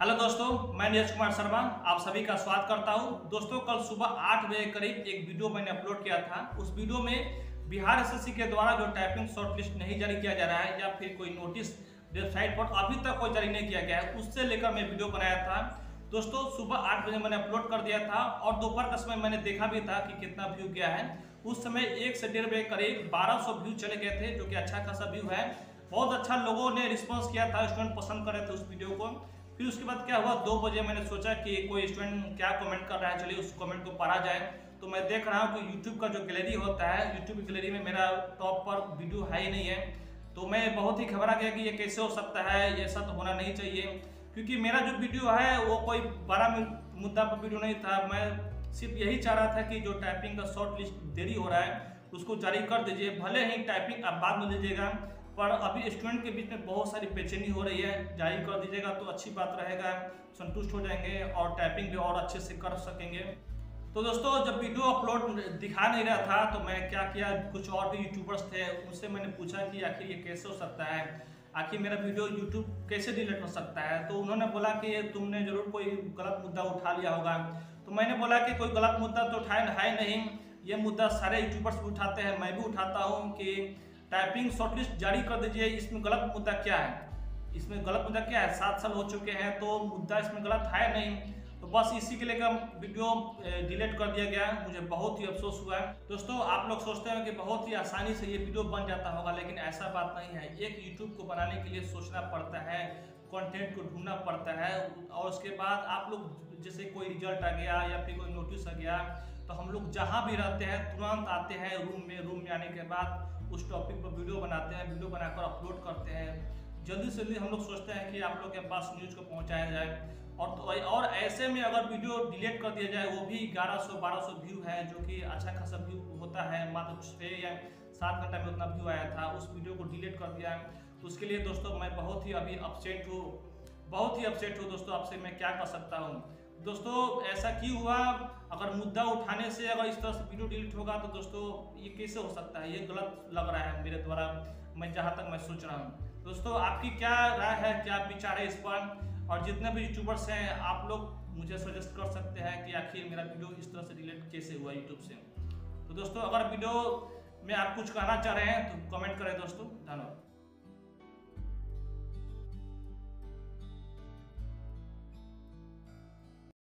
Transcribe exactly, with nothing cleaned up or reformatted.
Hello दोस्तों, मैं नीरज कुमार शर्मा आप सभी का स्वागत करता हूं। दोस्तों, कल सुबह आठ बजे करीब एक वीडियो मैंने अपलोड किया था। उस वीडियो में बिहार एसएससी के द्वारा जो टाइपिंग शॉर्ट लिस्ट नहीं जारी किया जा रहा है या फिर कोई नोटिस वेबसाइट पर अभी तक कोई जारी नहीं किया गया है, उससे लेकर मैं वीडियो बनाया था। दोस्तों, सुबह आठ बजे मैंने अपलोड कर दिया था और दोपहर का समय मैंने देखा भी था कि कितना व्यू गया है। उस समय एक से डेढ़ बजे करीब बारह सौ व्यू चले गए थे, जो कि अच्छा खासा व्यू है। बहुत अच्छा लोगों ने रिस्पॉन्स किया था, स्टूडेंट पसंद कर रहे थे उस वीडियो को। फिर उसके बाद क्या हुआ, दो बजे मैंने सोचा कि कोई स्टूडेंट क्या कमेंट कर रहा है, चलिए उस कमेंट को पढ़ा जाए। तो मैं देख रहा हूँ कि यूट्यूब का जो गैलरी होता है, यूट्यूब की गैलरी में मेरा टॉप पर वीडियो है ही नहीं है। तो मैं बहुत ही घबरा गया कि ये कैसे हो सकता है, ये ऐसा तो होना नहीं चाहिए, क्योंकि मेरा जो वीडियो है वो कोई बड़ा मुद्दा पर वीडियो नहीं था। मैं सिर्फ यही चाह रहा था कि जो टाइपिंग का शॉर्ट लिस्ट देरी हो रहा है उसको जारी कर दीजिए। भले ही टाइपिंग आप बाद में लीजिएगा, पर अभी स्टूडेंट के बीच में बहुत सारी बेचैनी हो रही है। जारी कर दीजिएगा तो अच्छी बात रहेगा, संतुष्ट हो जाएंगे और टाइपिंग भी और अच्छे से कर सकेंगे। तो दोस्तों, जब वीडियो अपलोड दिखा नहीं रहा था तो मैं क्या किया, कुछ और भी यूट्यूबर्स थे उनसे मैंने पूछा कि आखिर ये कैसे हो सकता है, आखिर मेरा वीडियो यूट्यूब कैसे डिलीट हो सकता है। तो उन्होंने बोला कि तुमने जरूर कोई गलत मुद्दा उठा लिया होगा। तो मैंने बोला कि कोई गलत मुद्दा तो उठाया है नहीं, ये मुद्दा सारे यूट्यूबर्स भी उठाते हैं, मैं भी उठाता हूँ कि टाइपिंग शॉर्ट लिस्ट जारी कर दीजिए। इसमें गलत मुद्दा क्या है, इसमें गलत मुद्दा क्या है, सात साल हो चुके हैं तो मुद्दा इसमें गलत है नहीं। तो बस इसी के लेकर वीडियो डिलीट कर दिया गया। मुझे बहुत ही अफसोस हुआ है। दोस्तों, आप लोग सोचते हैं कि बहुत ही आसानी से ये वीडियो बन जाता होगा, लेकिन ऐसा बात नहीं है। एक यूट्यूब को बनाने के लिए सोचना पड़ता है, कंटेंट को ढूंढना पड़ता है, और उसके बाद आप लोग जैसे कोई रिजल्ट आ गया या फिर कोई नोटिस आ गया तो हम लोग जहाँ भी रहते हैं तुरंत आते हैं रूम में। रूम में आने के बाद उस टॉपिक पर वीडियो बनाते हैं, वीडियो बनाकर अपलोड करते हैं। जल्दी से जल्दी हम लोग सोचते हैं कि आप लोग के पास न्यूज़ को पहुंचाया जाए। और तो और ऐसे में अगर वीडियो डिलीट कर दिया जाए, वो भी ग्यारह सौ बारह सौ व्यू है, जो कि अच्छा खासा व्यू होता है। मात्र छः या सात घंटा में उतना व्यू आया था, उस वीडियो को डिलीट कर दिया। तो उसके लिए दोस्तों मैं बहुत ही अभी अपसेट हूँ, बहुत ही अपसेट हूँ। दोस्तों, आपसे मैं क्या कर सकता हूँ। दोस्तों, ऐसा क्यों हुआ, अगर मुद्दा उठाने से अगर इस तरह से वीडियो डिलीट होगा तो दोस्तों ये कैसे हो सकता है, ये गलत लग रहा है मेरे द्वारा, मैं जहाँ तक मैं सोच रहा हूँ। दोस्तों, आपकी क्या राय है, क्या विचार है इस पर, और जितने भी यूट्यूबर्स हैं आप लोग मुझे सजेस्ट कर सकते हैं कि आखिर मेरा वीडियो इस तरह से डिलीट कैसे हुआ यूट्यूब से। तो दोस्तों, अगर वीडियो में आप कुछ कहना चाह रहे हैं तो कमेंट करें दोस्तों। धन्यवाद।